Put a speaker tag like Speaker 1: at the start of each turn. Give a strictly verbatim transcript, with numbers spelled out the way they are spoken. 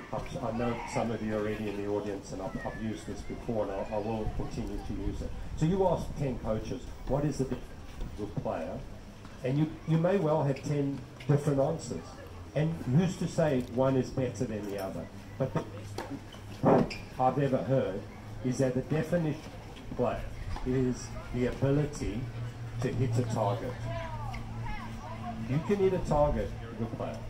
Speaker 1: I've, I know some of you are already in the audience, and I've, I've used this before, and I'll, I will continue to use it. So you ask ten coaches, what is the difference of a player? And you, you may well have ten different answers. And who's to say one is better than the other? But the best I've ever heard is that the definition of play is the ability to hit a target. You can hit a target, good player.